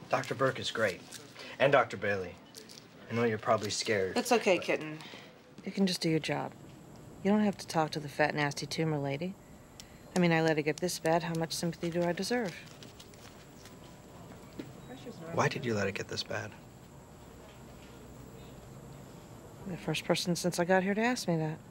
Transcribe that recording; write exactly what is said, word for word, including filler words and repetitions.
Doctor Burke is great. And Doctor Bailey. I know you're probably scared. It's okay, but... kitten. You can just do your job. You don't have to talk to the fat, nasty tumor lady. I mean, I let it get this bad. How much sympathy do I deserve? Why did you let it get this bad? The first person since I got here to ask me that.